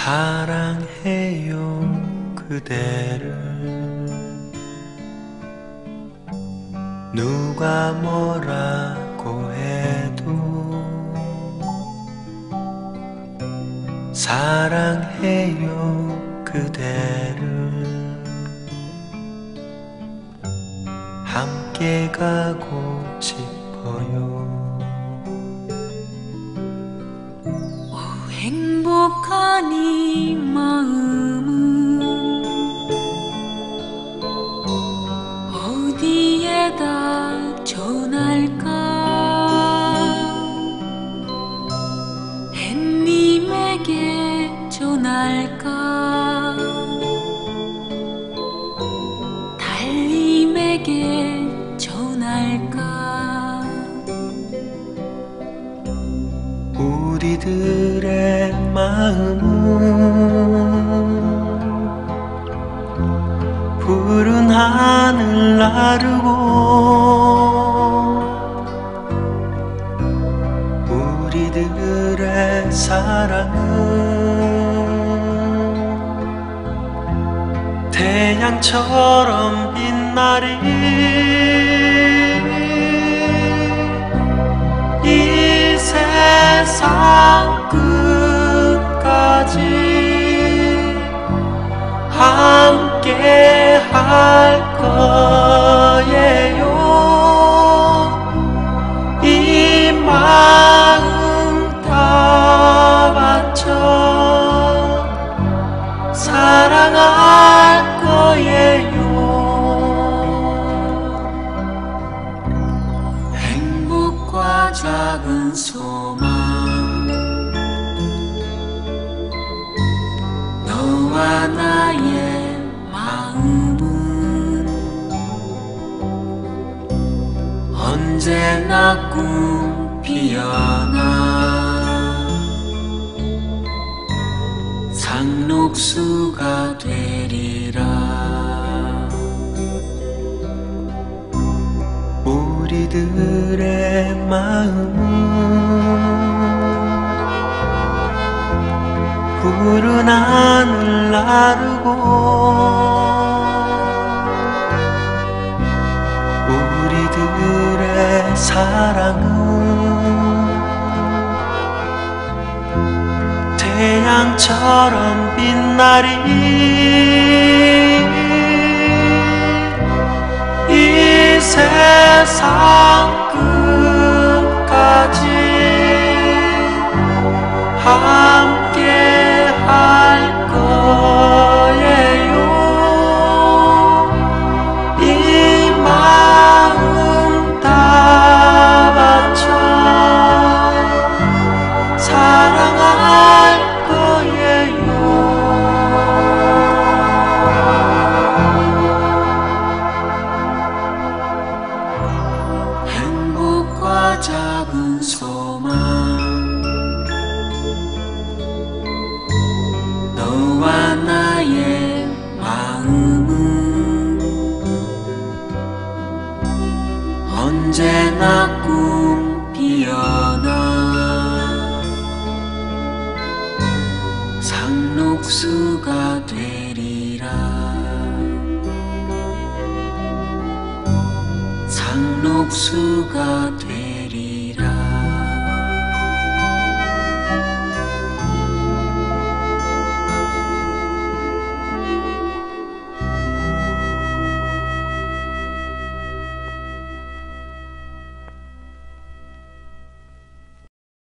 사랑해요 그대를 누가 뭐라고 해도 사랑해요 그대를 함께 가고 싶어요. 행복한 이 마음은 어디에다 전할까? 햇님에게 전할까? 달님에게 전할까? 우리들의 마음은 푸른 하늘 나르고 우리들의 사랑은 태양처럼 빛나리. 이 세상 끝까지 함께 할 거예요. 이 마음 다 바쳐 사랑할 거예요. 행복과 작은 소망 너와 나의 마음은 언제나 꿈 피어나 상록수가 되리라. 우리들의 마음은 푸른 하늘 나르고 우리들의 사랑은 태양처럼 빛나리. 이 세상 끝까지 함께 할 거예요. 이 마음 다 바쳐 사랑할 거예요. 행복과 작은 소망 너와 나의 마음은 언제나 꿈 피어나 상록수가 되리라. 상록수가 되리라.